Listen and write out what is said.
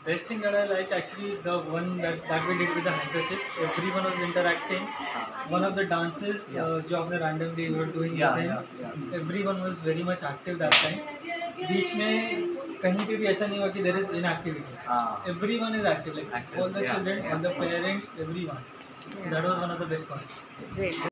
Best thing that I like actually the one that we did with the handkerchief. Everyone was interacting. One of the dances, जो आपने randomly were doing with him. Everyone was very much active that time. बीच में कहीं पे भी ऐसा नहीं हुआ कि there is inactivity. Everyone is active, like all the children, all the parents, everyone. That was one of the best parts. Great.